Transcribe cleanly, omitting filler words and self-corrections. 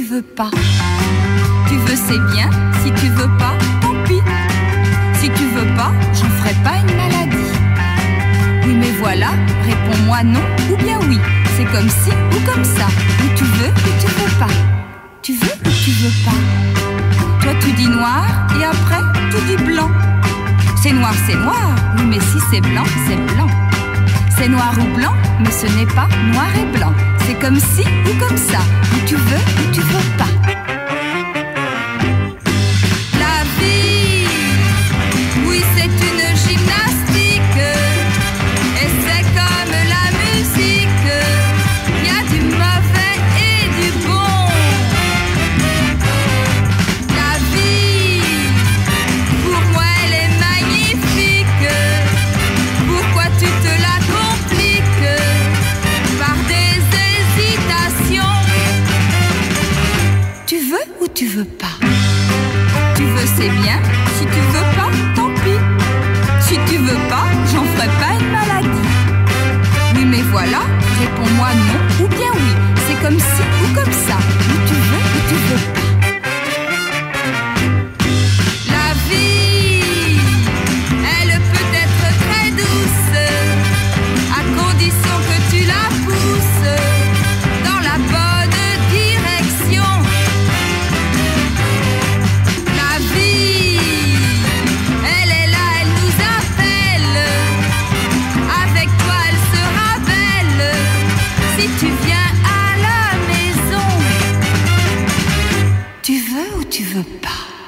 veux pas. Tu veux, c'est bien. Si tu veux pas, tant pis. Si tu veux pas, j'en ferai pas une maladie. Oui, mais voilà, réponds-moi non ou bien oui. C'est comme ci ou comme ça. Ou tu veux ou tu veux pas. Tu veux ou tu veux pas. Toi tu dis noir et après tu dis blanc. C'est noir, oui, mais si c'est blanc, c'est blanc. C'est noir ou blanc, mais ce n'est pas noir et blanc. C'est comme ci ou comme ça. Ou tu veux ou tu veux pas. La vie, oui, c'est une gymnastique. Et c'est comme la musique. Il y a du mauvais et du bon. La vie, pour moi, elle est magnifique. Pourquoi tu te la compliques par des hésitations? Tu veux ou tu veux pas? Tu veux, c'est bien. Si tu veux pas, tant pis. Si tu veux pas, j'en ferai pas une maladie. Oui, mais voilà, réponds-moi non ou bien oui. C'est comme ci ou comme ça. Ou tu veux ou tu veux pas. La vie, elle peut être très douce, à condition que tu la pousses dans la bonne direction. La vie, elle est là, elle nous appelle. Avec toi, elle sera belle. Si tu viens à la maison, tu veux ou tu veux pas?